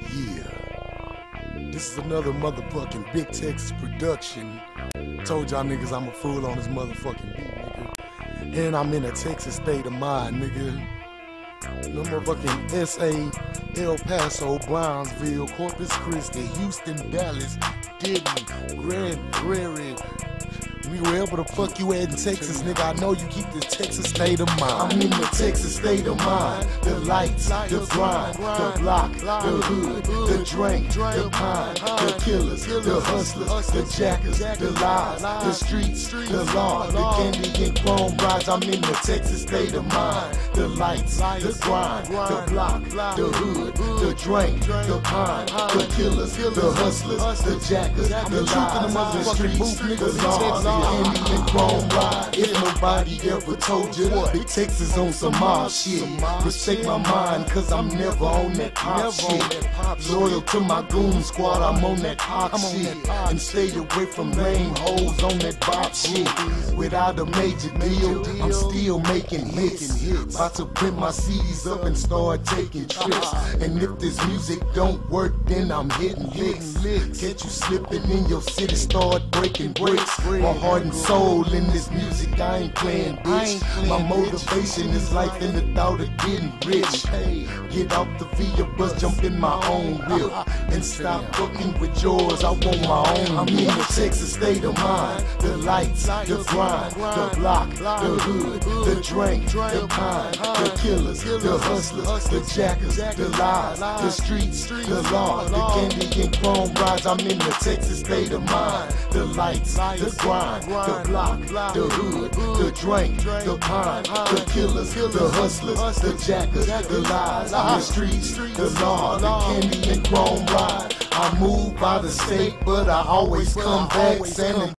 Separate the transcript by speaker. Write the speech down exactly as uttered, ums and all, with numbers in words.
Speaker 1: Yeah, this is another motherfucking Big Texas production. Told y'all niggas I'm a fool on this motherfucking beat, nigga. And I'm in a Texas state of mind, nigga. No motherfucking S A, El Paso, Brownsville, Corpus Christi, Houston, Dallas, Denton, Grand Prairie. Wherever the fuck you at in Texas, nigga, I know you keep this Texas state of mind. I'm in the Texas state of mind. The lights, the grind, the block, the hood, the drink, the pine, the killers, the hustlers, the jackers, the lies, the streets, the law, the candy and chrome rides. I'm in the Texas state of mind. The lights, the grind, the block, the hood, the drink, the pine, the killers, the hustlers, the jackers, the lies, the streets, the law. Candy and chrome ride. If nobody ever told you, Big Texas on some mob shit. Respect my mind, cause I'm never on that pop shit. Loyal to my goon squad, I'm on that pop shit. And stay away from lame hoes on that bop shit. Without a major deal, I'm still making hits. About to print my C Ds up and start taking trips. And if this music don't work, then I'm hitting licks. Catch you slipping in your city, start breaking bricks. My heart and soul in this music, I ain't playing, bitch. My motivation is life and the thought of getting rich. Get out the via bus, jump in my own whip, and stop fucking with yours, I want my own. I'm in the Texas state of mind. The lights, the grind, the block, the hood, the drink, the pine, the killers, the hustlers, the jackers, the lies, the streets, the law, the candy and chrome rides. I'm in the Texas state of mind. The lights, the grind, the block, the hood, the drink, the pine, the killers, the hustlers, the jackers, the lies, the streets, the law, the candy and chrome ride. I move by the state, but I always come back. Santa